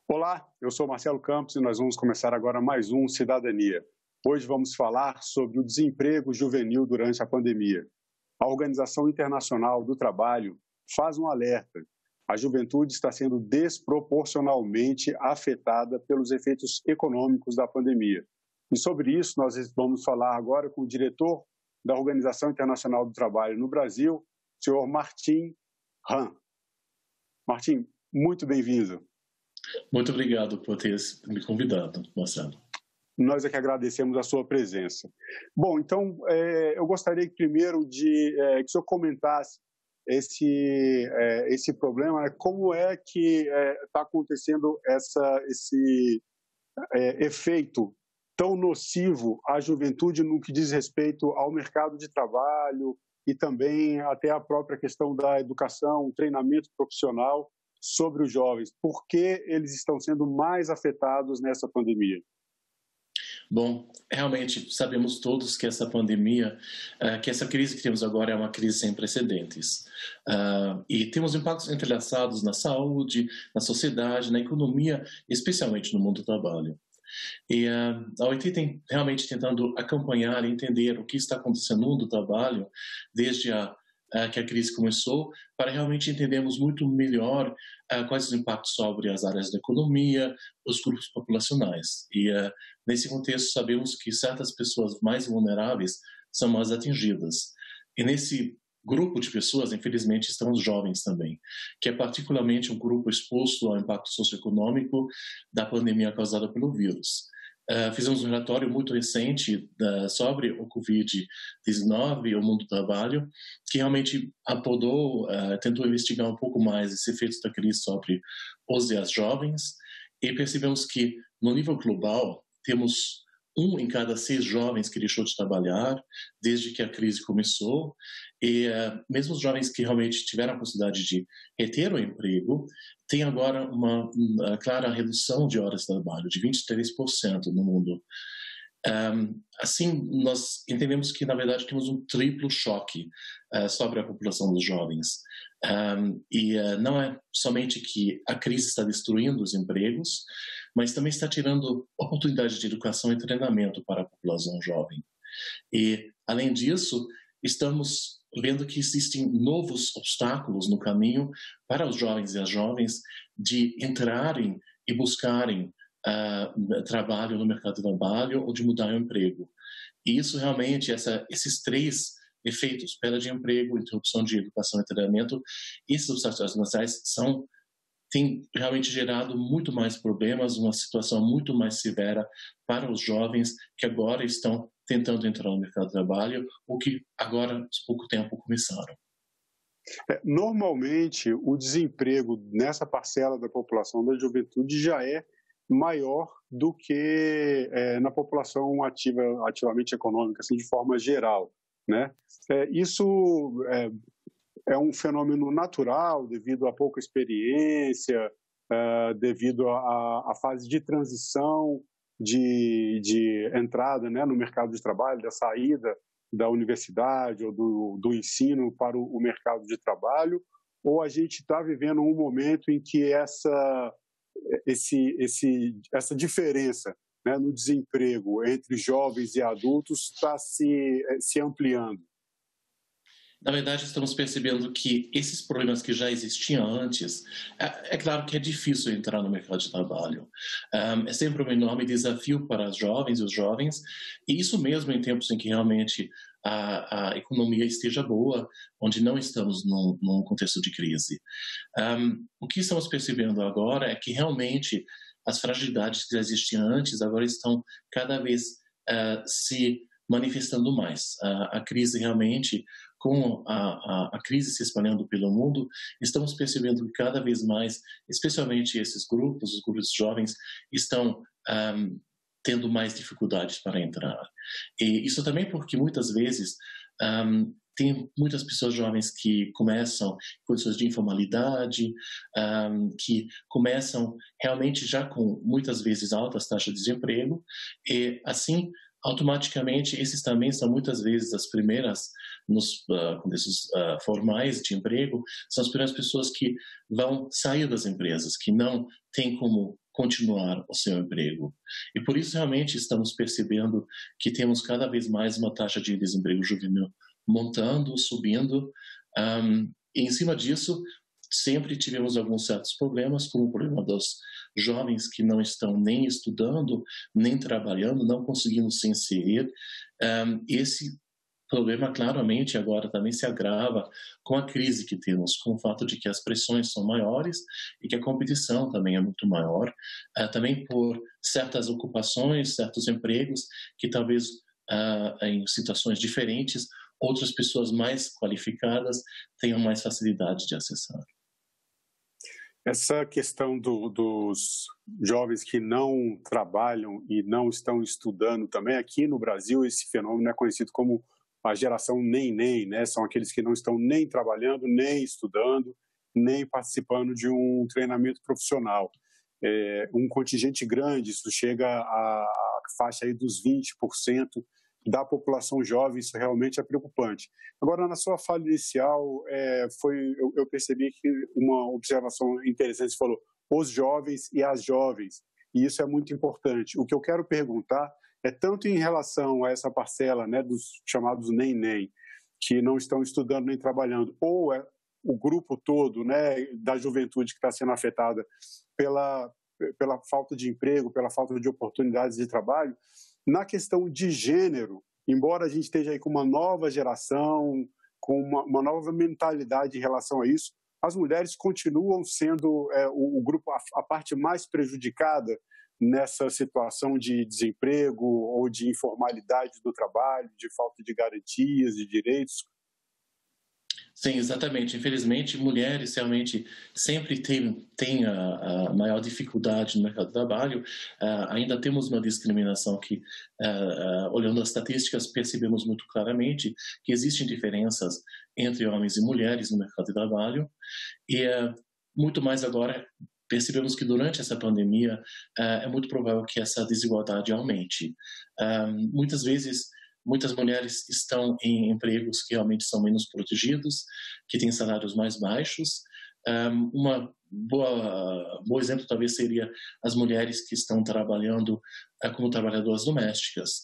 Olá, eu sou Marcelo Campos e nós vamos começar agora mais um Cidadania. Hoje vamos falar sobre o desemprego juvenil durante a pandemia. A Organização Internacional do Trabalho faz um alerta. A juventude está sendo desproporcionalmente afetada pelos efeitos econômicos da pandemia. E sobre isso nós vamos falar agora com o diretor da Organização Internacional do Trabalho no Brasil, o senhor Martin Han. Martin, muito bem-vindo. Muito obrigado por ter me convidado, Marcelo. Nós é que agradecemos a sua presença. Bom, então, eu gostaria primeiro que o senhor comentasse esse problema, né? Como é que está acontecendo esse efeito tão nocivo à juventude no que diz respeito ao mercado de trabalho e também até a própria questão da educação, treinamento profissional sobre os jovens? Por que eles estão sendo mais afetados nessa pandemia? Bom, realmente sabemos todos que essa pandemia, que essa crise que temos agora é uma crise sem precedentes. E temos impactos entrelaçados na saúde, na sociedade, na economia, especialmente no mundo do trabalho. E a OIT tem realmente tentando acompanhar e entender o que está acontecendo no mundo do trabalho desde que a crise começou, para realmente entendermos muito melhor quais os impactos sobre as áreas da economia, os grupos populacionais. E nesse contexto sabemos que certas pessoas mais vulneráveis são mais atingidas. E nesse grupo de pessoas, infelizmente, estão os jovens também, que é particularmente um grupo exposto ao impacto socioeconômico da pandemia causada pelo vírus. Fizemos um relatório muito recente sobre o Covid-19 e o mundo do trabalho, que realmente tentou investigar um pouco mais esse efeito da crise sobre os e as jovens, e percebemos que, no nível global, temos 1 em cada 6 jovens que deixou de trabalhar desde que a crise começou, e mesmo os jovens que realmente tiveram a possibilidade de reter o emprego, tem agora uma clara redução de horas de trabalho, de 23% no mundo. Assim, nós entendemos que, na verdade, temos um triplo choque sobre a população dos jovens. Não é somente que a crise está destruindo os empregos, mas também está tirando oportunidades de educação e treinamento para a população jovem. E, além disso, estamos vendo que existem novos obstáculos no caminho para os jovens e as jovens de entrarem e buscarem trabalho no mercado de trabalho ou de mudar o emprego. E isso realmente, esses 3 efeitos, perda de emprego, interrupção de educação e treinamento, esses obstáculos nacionais têm realmente gerado muito mais problemas, uma situação muito mais severa para os jovens que agora estão tentando entrar no mercado de trabalho ou que agora, há pouco tempo, começaram. Normalmente, o desemprego nessa parcela da população da juventude já é maior do que na população ativamente econômica, assim, de forma geral, né? Isso é um fenômeno natural devido à pouca experiência, devido à fase de transição de entrada, né, no mercado de trabalho, da saída da universidade ou do ensino para o mercado de trabalho, ou a gente está vivendo um momento em que essa diferença, né, no desemprego entre jovens e adultos está se ampliando? Na verdade, estamos percebendo que esses problemas que já existiam antes, é claro que é difícil entrar no mercado de trabalho. É sempre um enorme desafio para as jovens e os jovens, e isso mesmo em tempos em que realmente a economia esteja boa, onde não estamos num contexto de crise. O que estamos percebendo agora é que realmente as fragilidades que já existiam antes agora estão cada vez se manifestando mais. A crise realmente, com a crise se espalhando pelo mundo, estamos percebendo que cada vez mais, especialmente esses grupos, os grupos jovens, estão tendo mais dificuldades para entrar. E isso também porque muitas vezes tem muitas pessoas jovens que começam em condições de informalidade, que começam realmente já com muitas vezes altas taxas de desemprego, e assim automaticamente esses também são muitas vezes as primeiras nos contextos formais de emprego, são as primeiras pessoas que vão sair das empresas, que não têm como continuar o seu emprego. E por isso realmente estamos percebendo que temos cada vez mais uma taxa de desemprego juvenil montando, subindo, e em cima disso sempre tivemos alguns certos problemas, como o problema dos jovens que não estão nem estudando, nem trabalhando, não conseguindo se inserir. Esse problema claramente agora também se agrava com a crise que temos, com o fato de que as pressões são maiores e que a competição também é muito maior, também por certas ocupações, certos empregos que talvez em situações diferentes outras pessoas mais qualificadas tenham mais facilidade de acessar. Essa questão dos jovens que não trabalham e não estão estudando também, aqui no Brasil esse fenômeno é conhecido como a geração nem-nem, né? São aqueles que não estão nem trabalhando, nem estudando, nem participando de um treinamento profissional. Um contingente grande, isso chega à faixa aí dos 20% da população jovem, isso realmente é preocupante. Agora, na sua fala inicial, eu percebi que uma observação interessante, você falou, os jovens e as jovens, e isso é muito importante. O que eu quero perguntar é tanto em relação a essa parcela, né, dos chamados nem-nem, que não estão estudando nem trabalhando, ou o grupo todo, né, da juventude que está sendo afetada pela falta de emprego, pela falta de oportunidades de trabalho. Na questão de gênero, embora a gente esteja aí com uma nova geração, com uma nova mentalidade em relação a isso, as mulheres continuam sendo o grupo, a parte mais prejudicada nessa situação de desemprego ou de informalidade do trabalho, de falta de garantias, de direitos. Sim, exatamente. Infelizmente, mulheres realmente sempre têm a maior dificuldade no mercado de trabalho. Ainda temos uma discriminação que, olhando as estatísticas, percebemos muito claramente que existem diferenças entre homens e mulheres no mercado de trabalho. E muito mais agora, percebemos que durante essa pandemia é muito provável que essa desigualdade aumente. Muitas vezes, muitas mulheres estão em empregos que realmente são menos protegidos, que têm salários mais baixos. Bom exemplo talvez seria as mulheres que estão trabalhando como trabalhadoras domésticas,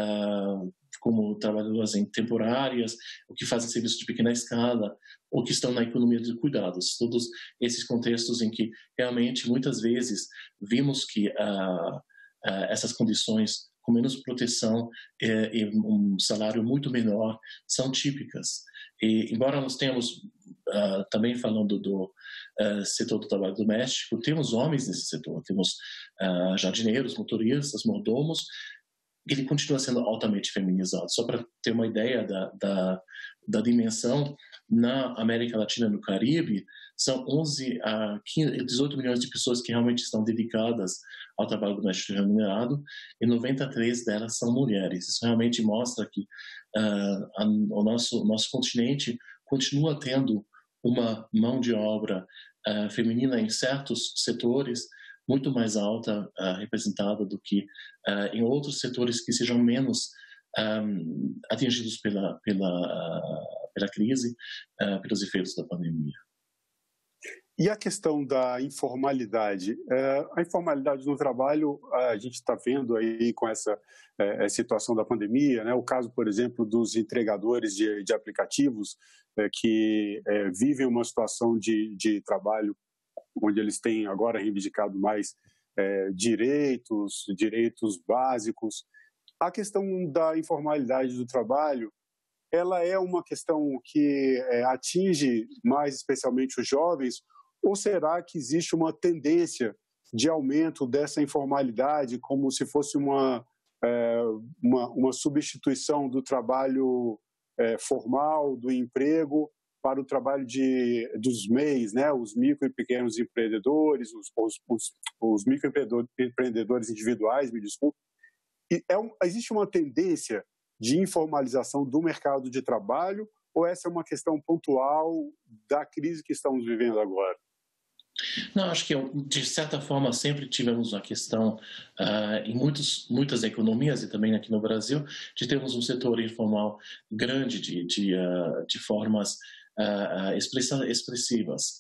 como trabalhadoras temporárias, ou que fazem serviço de pequena escala, ou que estão na economia de cuidados. Todos esses contextos em que realmente muitas vezes vimos que essas condições com menos proteção e um salário muito menor, são típicas. E, embora nós tenhamos, também falando do setor do trabalho doméstico, temos homens nesse setor, temos jardineiros, motoristas, mordomos, ele continua sendo altamente feminizado. Só para ter uma ideia da dimensão, na América Latina e no Caribe, são 11 a 18 milhões de pessoas que realmente estão dedicadas ao trabalho doméstico remunerado e 93 delas são mulheres. Isso realmente mostra que o nosso continente continua tendo uma mão de obra feminina em certos setores muito mais alta representada do que em outros setores que sejam menos atingidos pela crise, pelos efeitos da pandemia. E a questão da informalidade? A informalidade no trabalho, a gente está vendo aí com essa situação da pandemia, né? O caso, por exemplo, dos entregadores de aplicativos que vivem uma situação de trabalho onde eles têm agora reivindicado mais direitos básicos. A questão da informalidade do trabalho, ela é uma questão que atinge mais especialmente os jovens, ou será que existe uma tendência de aumento dessa informalidade como se fosse uma substituição do trabalho formal, do emprego, para o trabalho dos MEIs, né? Os micro e pequenos empreendedores, os microempreendedores individuais, me desculpe. E existe uma tendência de informalização do mercado de trabalho ou essa é uma questão pontual da crise que estamos vivendo agora? Não, acho que de certa forma sempre tivemos uma questão em muitas economias e também aqui no Brasil de termos um setor informal grande de formas expressivas.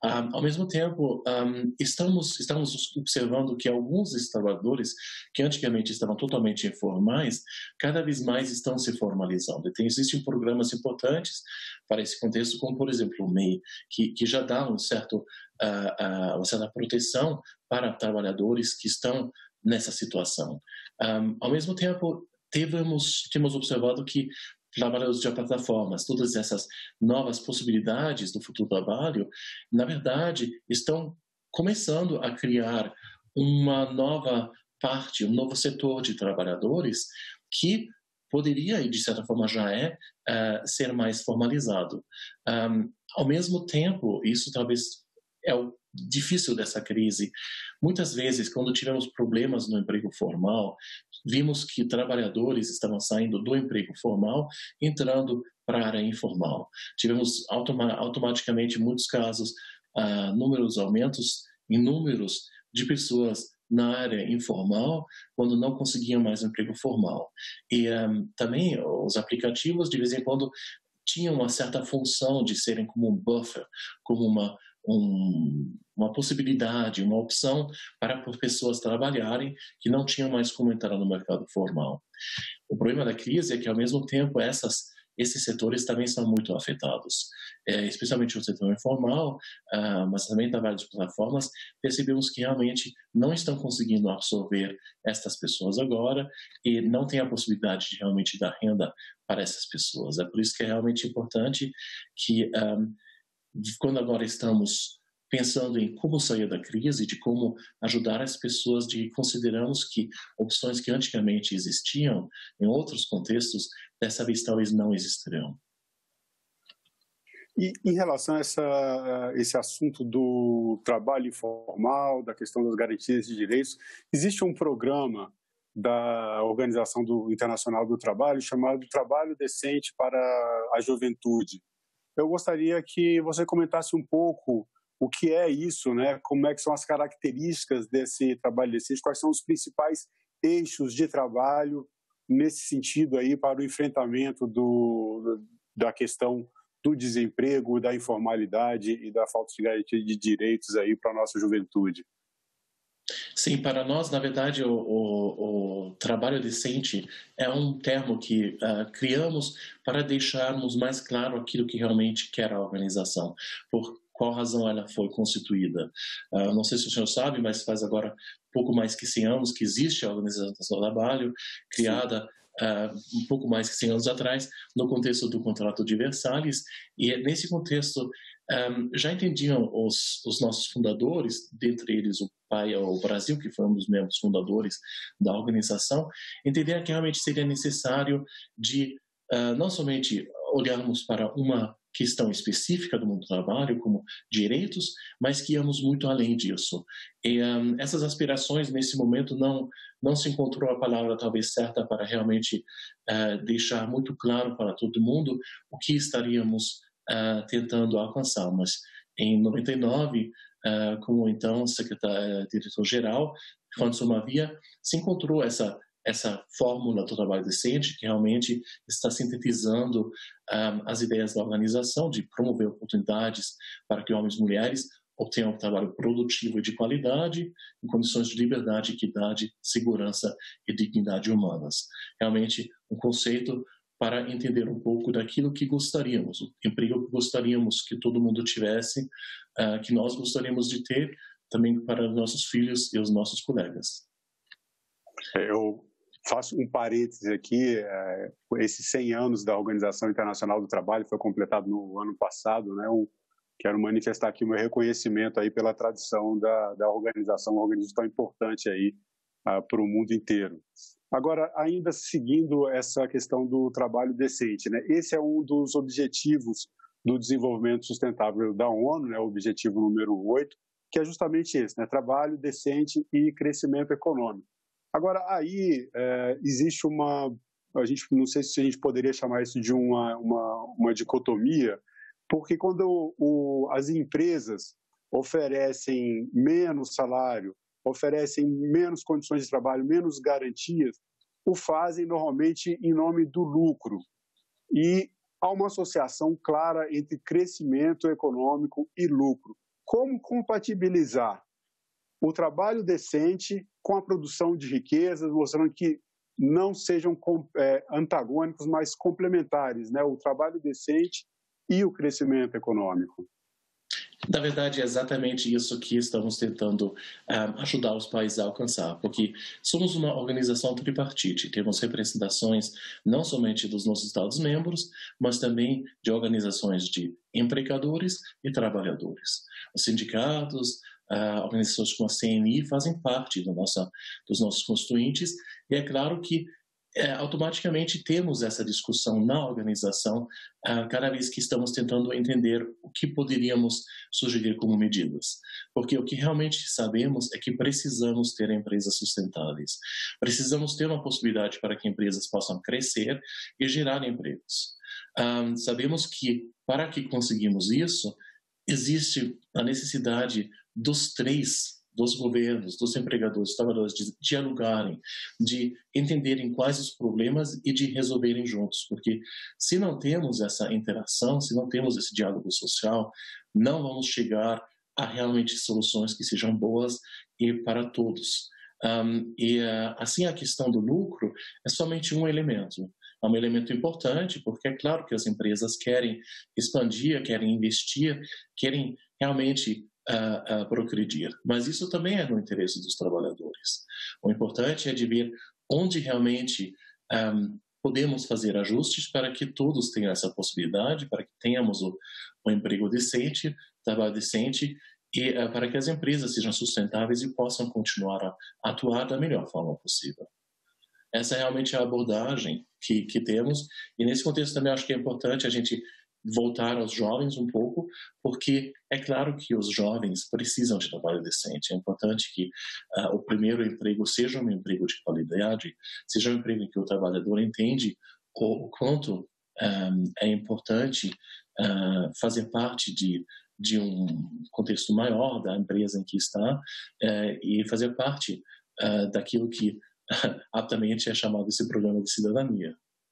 Ao mesmo tempo, estamos observando que alguns trabalhadores que antigamente estavam totalmente informais, cada vez mais estão se formalizando. Existem programas importantes para esse contexto, como, por exemplo, o MEI, que já dá uma certa proteção para trabalhadores que estão nessa situação. Ao mesmo tempo, temos observado que trabalhadores de plataformas, todas essas novas possibilidades do futuro trabalho, na verdade, estão começando a criar uma nova parte, um novo setor de trabalhadores que poderia, e de certa forma já ser mais formalizado. Ao mesmo tempo, isso talvez é o difícil dessa crise. Muitas vezes, quando tivemos problemas no emprego formal, vimos que trabalhadores estavam saindo do emprego formal, entrando para a área informal. Tivemos automaticamente muitos casos, aumentos em números de pessoas na área informal, quando não conseguiam mais um emprego formal. E também os aplicativos, de vez em quando, tinham uma certa função de serem como um buffer, como uma possibilidade, uma opção para pessoas trabalharem que não tinham mais como entrar no mercado formal. O problema da crise é que, ao mesmo tempo, esses setores também são muito afetados, especialmente o setor informal, mas também trabalho de plataformas. Percebemos que realmente não estão conseguindo absorver estas pessoas agora e não tem a possibilidade de realmente dar renda para essas pessoas. É por isso que é realmente importante que, quando agora estamos pensando em como sair da crise, de como ajudar as pessoas, consideramos que opções que antigamente existiam em outros contextos, dessa vez talvez não existirão. E em relação a esse assunto do trabalho informal, da questão das garantias de direitos, existe um programa da Organização Internacional do Trabalho chamado Trabalho Decente para a Juventude. Eu gostaria que você comentasse um pouco o que é isso, né? Como é que são as características desse trabalho decente, quais são os principais eixos de trabalho nesse sentido aí para o enfrentamento da questão do desemprego, da informalidade e da falta de garantia de direitos aí para a nossa juventude. Sim, para nós, na verdade, o trabalho decente é um termo que criamos para deixarmos mais claro aquilo que realmente quer a organização, por qual razão ela foi constituída. Não sei se o senhor sabe, mas faz agora pouco mais que 100 anos que existe a Organização do Trabalho, criada um pouco mais que 100 anos atrás, no contexto do Contrato de Versalhes, e nesse contexto já entendiam os nossos fundadores, dentre eles o Brasil, que foi um dos membros fundadores da organização, entenderam que realmente seria necessário de não somente olharmos para uma questão específica do mundo do trabalho, como direitos, mas que íamos muito além disso. E essas aspirações, nesse momento, não se encontrou a palavra talvez certa para realmente deixar muito claro para todo mundo o que estaríamos tentando alcançar. Mas em 99, como então diretor-geral, François Mavia, se encontrou essa fórmula do trabalho decente que realmente está sintetizando as ideias da organização de promover oportunidades para que homens e mulheres obtenham um trabalho produtivo e de qualidade, em condições de liberdade, equidade, segurança e dignidade humanas. Realmente um conceito para entender um pouco daquilo que gostaríamos, o emprego que gostaríamos que todo mundo tivesse, que nós gostaríamos de ter também para nossos filhos e os nossos colegas. Eu faço um parêntese aqui, esses 100 anos da Organização Internacional do Trabalho foi completado no ano passado, né? Quero manifestar aqui o meu reconhecimento aí pela tradição da organização, uma organização tão importante aí para o mundo inteiro. Agora, ainda seguindo essa questão do trabalho decente, né? Esse é um dos objetivos do desenvolvimento sustentável da ONU, né? O objetivo número 8, que é justamente esse, né? Trabalho decente e crescimento econômico. Agora, aí existe não sei se a gente poderia chamar isso de uma dicotomia, porque quando as empresas oferecem menos salário, oferecem menos condições de trabalho, menos garantias, o fazem normalmente em nome do lucro. E há uma associação clara entre crescimento econômico e lucro. como compatibilizar o trabalho decente com a produção de riquezas, mostrando que não sejam antagônicos, mas complementares, né? O trabalho decente e o crescimento econômico. Na verdade, é exatamente isso que estamos tentando ajudar os países a alcançar, porque somos uma organização tripartite, temos representações não somente dos nossos Estados-membros, mas também de organizações de empregadores e trabalhadores. Os sindicatos, organizações como a CNI fazem parte dos nossos constituintes, e é claro que automaticamente temos essa discussão na organização cada vez que estamos tentando entender o que poderíamos sugerir como medidas. Porque o que realmente sabemos é que precisamos ter empresas sustentáveis. Precisamos ter uma possibilidade para que empresas possam crescer e gerar empregos. Sabemos que para que conseguimos isso, existe a necessidade dos três, dos governos, dos empregadores, dos trabalhadores, de dialogarem, de entenderem quais os problemas e de resolverem juntos. Porque se não temos essa interação, se não temos esse diálogo social, não vamos chegar a realmente soluções que sejam boas e para todos. Assim, a questão do lucro é somente um elemento. É um elemento importante, porque é claro que as empresas querem expandir, querem investir, querem realmente progredir. Mas isso também é no interesse dos trabalhadores. O importante é de ver onde realmente podemos fazer ajustes para que todos tenham essa possibilidade, para que tenhamos o emprego decente, trabalho decente, e para que as empresas sejam sustentáveis e possam continuar a atuar da melhor forma possível. Essa é realmente a abordagem que temos, e nesse contexto também acho que é importante a gente voltar aos jovens um pouco, porque é claro que os jovens precisam de trabalho decente. É importante que o primeiro emprego seja um emprego de qualidade, seja um emprego em que o trabalhador entende o quanto é importante fazer parte de um contexto maior da empresa em que está e fazer parte daquilo que aptamente é chamado esse programa de cidadania.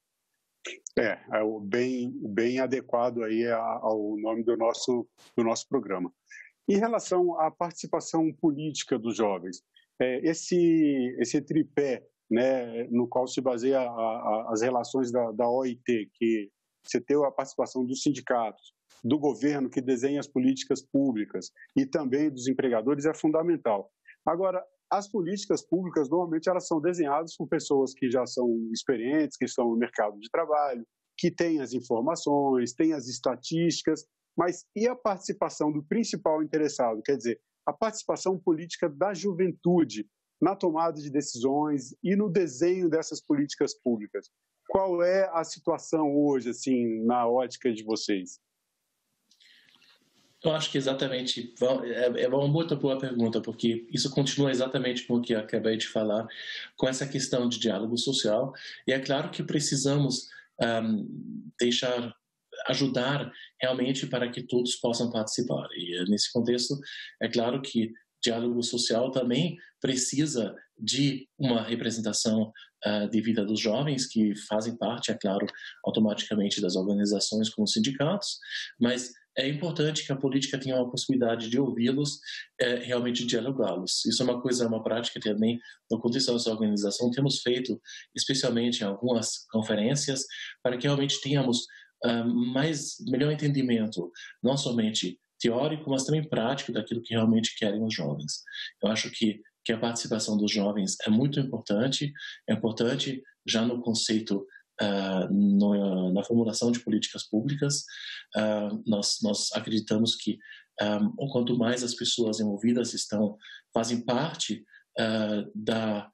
Bem adequado aí ao nome do nosso programa. Em relação à participação política dos jovens, esse tripé, né, no qual se baseia as relações da OIT, que você tem a participação dos sindicatos, do governo que desenha as políticas públicas e também dos empregadores, é fundamental. Agora, as políticas públicas, normalmente, elas são desenhadas por pessoas que já são experientes, que estão no mercado de trabalho, que têm as informações, têm as estatísticas, mas e a participação do principal interessado? Quer dizer, a participação política da juventude na tomada de decisões e no desenho dessas políticas públicas. Qual é a situação hoje, assim, na ótica de vocês? Eu acho que exatamente, é uma muito boa pergunta, porque isso continua exatamente com o que eu acabei de falar, com essa questão de diálogo social, e é claro que precisamos ajudar realmente para que todos possam participar, e nesse contexto é claro que diálogo social também precisa de uma representação de vida dos jovens, que fazem parte, é claro, automaticamente das organizações como os sindicatos, mas é importante que a política tenha uma possibilidade de ouvi-los, realmente dialogá-los. Isso é uma prática também, no contexto da nossa organização, temos feito, especialmente em algumas conferências, para que realmente tenhamos melhor entendimento, não somente teórico, mas também prático daquilo que realmente querem os jovens. Eu acho que a participação dos jovens é muito importante, já no conceito na formulação de políticas públicas. Nós acreditamos que quanto mais as pessoas envolvidas fazem parte da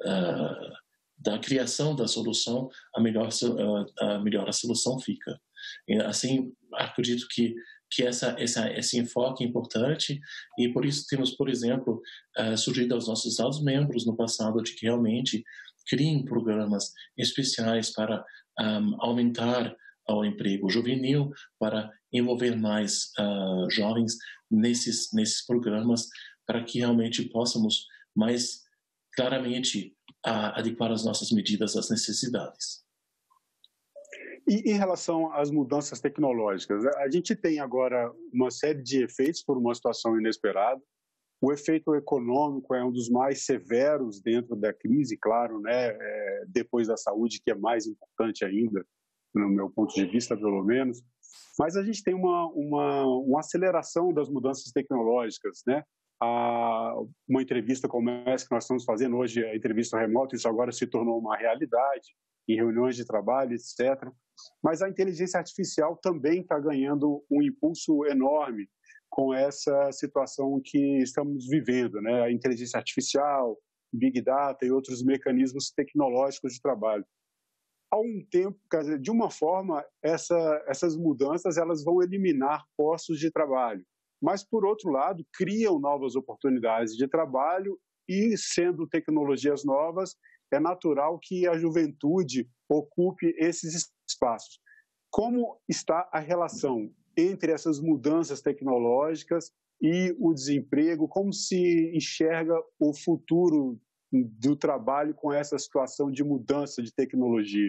criação da solução, a melhor a solução fica. E, assim, acredito que esse enfoque é importante, e por isso temos, por exemplo, sugerido aos nossos Estados-membros no passado de que realmente criem programas especiais para aumentar o emprego juvenil, para envolver mais jovens nesses programas, para que realmente possamos mais claramente adequar as nossas medidas às necessidades. E em relação às mudanças tecnológicas, a gente tem agora uma série de efeitos por uma situação inesperada. O efeito econômico é um dos mais severos dentro da crise, claro, né? Depois da saúde, que é mais importante ainda, no meu ponto de vista, pelo menos. Mas a gente tem uma aceleração das mudanças tecnológicas, né? Uma entrevista como essa que nós estamos fazendo hoje, a entrevista remota, isso agora se tornou uma realidade em reuniões de trabalho, etc. Mas a inteligência artificial também está ganhando um impulso enorme com essa situação que estamos vivendo, né? A inteligência artificial, Big Data e outros mecanismos tecnológicos de trabalho. Há um tempo, quer dizer, de uma forma, essas mudanças elas vão eliminar postos de trabalho, mas, por outro lado, criam novas oportunidades de trabalho e, sendo tecnologias novas, é natural que a juventude ocupe esses espaços. Como está a relação entre essas mudanças tecnológicas e o desemprego? Como se enxerga o futuro do trabalho com essa situação de mudança de tecnologia?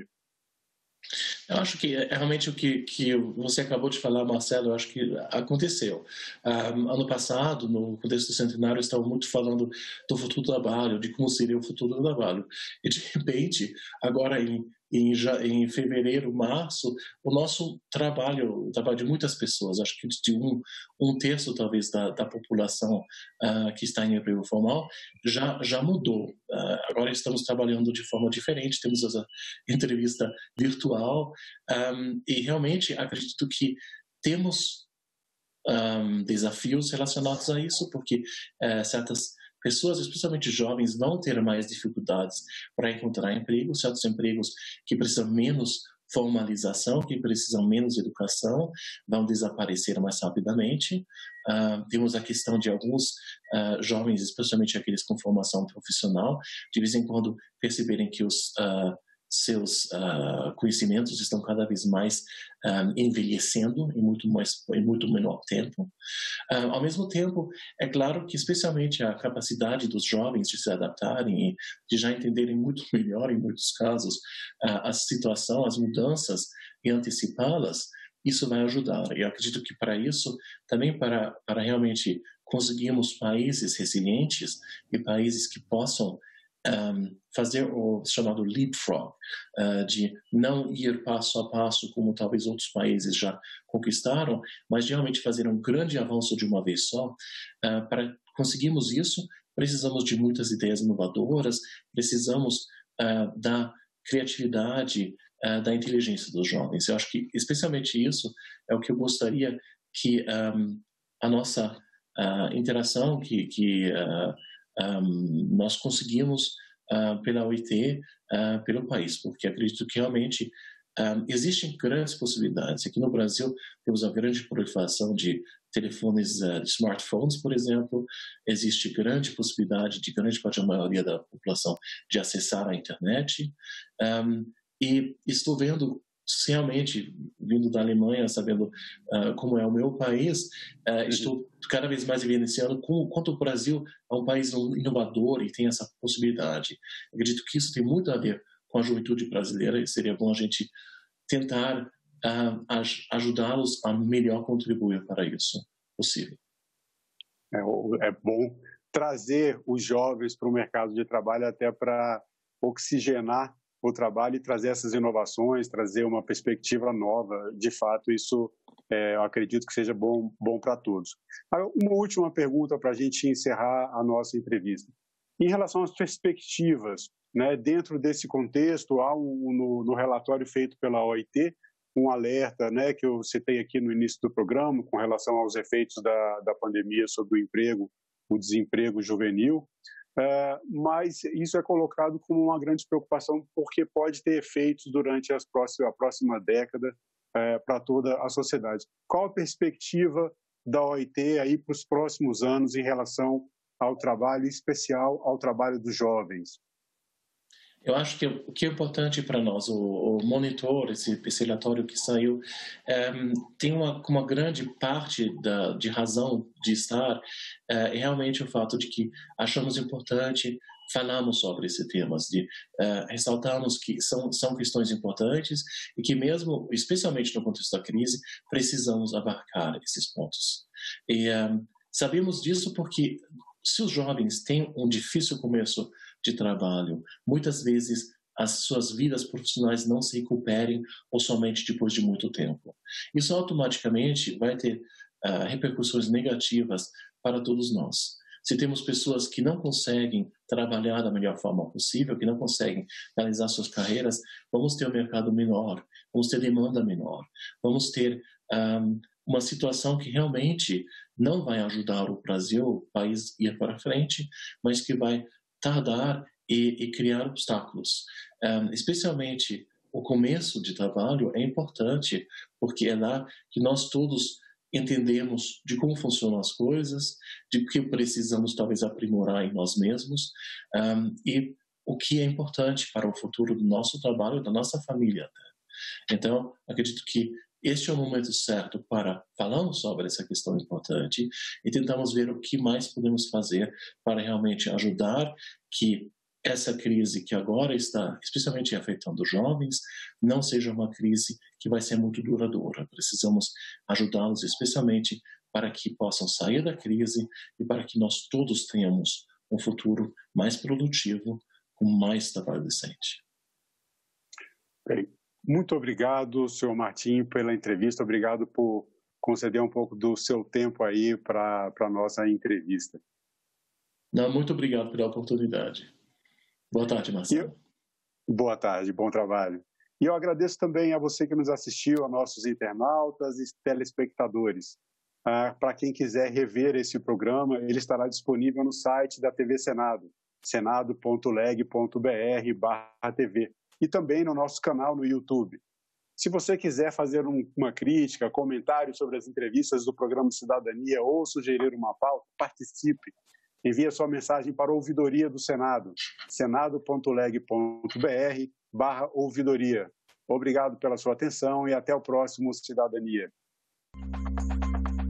Eu acho que é realmente o que você acabou de falar, Marcelo, eu acho que aconteceu. Ano passado, no contexto do centenário, estavam muito falando do futuro do trabalho, de como seria o futuro do trabalho. E, de repente, agora em fevereiro, março, o nosso trabalho, o trabalho de muitas pessoas, acho que de um terço talvez da população que está em emprego formal, já mudou. Agora estamos trabalhando de forma diferente, temos essa entrevista virtual e realmente acredito que temos desafios relacionados a isso, porque certas pessoas, especialmente jovens, vão ter mais dificuldades para encontrar emprego, certos empregos que precisam menos formalização, que precisam menos educação, vão desaparecer mais rapidamente. Temos a questão de alguns jovens, especialmente aqueles com formação profissional, de vez em quando perceberem que os seus conhecimentos estão cada vez mais envelhecendo em muito menor tempo. Ao mesmo tempo, é claro que especialmente a capacidade dos jovens de se adaptarem e de já entenderem muito melhor, em muitos casos, a situação, as mudanças e antecipá-las, isso vai ajudar. Eu acredito que para isso, também para realmente conseguirmos países resilientes e países que possam fazer o chamado leapfrog, de não ir passo a passo como talvez outros países já conquistaram, mas realmente fazer um grande avanço de uma vez só. Para conseguirmos isso, precisamos de muitas ideias inovadoras, precisamos da criatividade, da inteligência dos jovens. Eu acho que especialmente isso é o que eu gostaria que a nossa interação, que nós conseguimos pela OIT, pelo país, porque acredito que realmente existem grandes possibilidades. Aqui no Brasil temos a grande proliferação de telefones, de smartphones, por exemplo, existe grande possibilidade de grande parte da maioria da população de acessar a internet, e estou vendo realmente, vindo da Alemanha, sabendo como é o meu país, estou cada vez mais evidenciando quanto o Brasil é um país inovador e tem essa possibilidade. Eu acredito que isso tem muito a ver com a juventude brasileira e seria bom a gente tentar ajudá-los a melhor contribuir para isso possível. É bom trazer os jovens para o mercado de trabalho até para oxigenar o trabalho e trazer essas inovações, trazer uma perspectiva nova. De fato, isso eu acredito que seja bom para todos. Uma última pergunta para a gente encerrar a nossa entrevista. Em relação às perspectivas, né, dentro desse contexto, há no relatório feito pela OIT um alerta, né, que eu citei aqui no início do programa, com relação aos efeitos da pandemia sobre o emprego, o desemprego juvenil, mas isso é colocado como uma grande preocupação porque pode ter efeitos durante a próxima década para toda a sociedade. Qual a perspectiva da OIT aí para os próximos anos em relação ao trabalho, em especial ao trabalho dos jovens? Eu acho que o que é importante para nós, o monitor, esse relatório que saiu, tem uma grande parte de razão de estar, é realmente o fato de que achamos importante falarmos sobre esses temas, ressaltarmos que são questões importantes e que mesmo, especialmente no contexto da crise, precisamos abarcar esses pontos. E sabemos disso porque se os jovens têm um difícil começo de trabalho, muitas vezes as suas vidas profissionais não se recuperem ou somente depois de muito tempo. Isso automaticamente vai ter repercussões negativas para todos nós. Se temos pessoas que não conseguem trabalhar da melhor forma possível, que não conseguem realizar suas carreiras, vamos ter um mercado menor, vamos ter demanda menor, vamos ter uma situação que realmente não vai ajudar o Brasil, o país, a ir para frente, mas que vai tardar e criar obstáculos. Especialmente o começo de trabalho é importante, porque é lá que nós todos entendemos de como funcionam as coisas, de que precisamos talvez aprimorar em nós mesmos, e o que é importante para o futuro do nosso trabalho, da nossa família. Então, acredito que este é o momento certo para falarmos sobre essa questão importante e tentamos ver o que mais podemos fazer para realmente ajudar que essa crise que agora está especialmente afetando os jovens não seja uma crise que vai ser muito duradoura. Precisamos ajudá-los especialmente para que possam sair da crise e para que nós todos tenhamos um futuro mais produtivo, com mais trabalho decente. Bem, muito obrigado, senhor Martim, pela entrevista. Obrigado por conceder um pouco do seu tempo aí para a nossa entrevista. Não, muito obrigado pela oportunidade. Boa tarde, Marcelo. Boa tarde, bom trabalho. E eu agradeço também a você que nos assistiu, a nossos internautas e telespectadores. Para quem quiser rever esse programa, ele estará disponível no site da TV Senado, senado.leg.br/TV, e também no nosso canal no YouTube. Se você quiser fazer uma crítica, comentário sobre as entrevistas do programa Cidadania ou sugerir uma pauta, participe. Envie a sua mensagem para a Ouvidoria do Senado, senado.leg.br/ouvidoria. Obrigado pela sua atenção e até o próximo Cidadania.